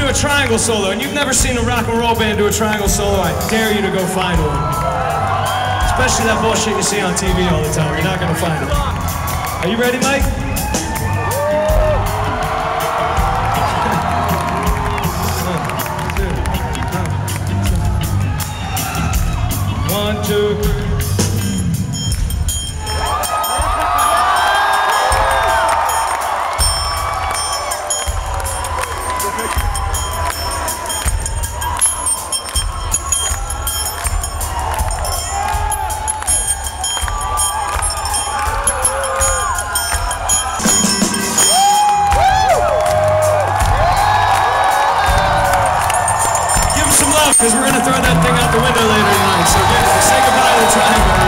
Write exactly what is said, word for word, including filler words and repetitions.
a triangle solo, and you've never seen a rock and roll band do a triangle solo, I dare you to go find one. Especially that bullshit you see on T V all the time. You're not gonna find it. Are you ready, Mike? One, two, three. Because we're going to throw that thing out the window later tonight. So say goodbye to the triangle.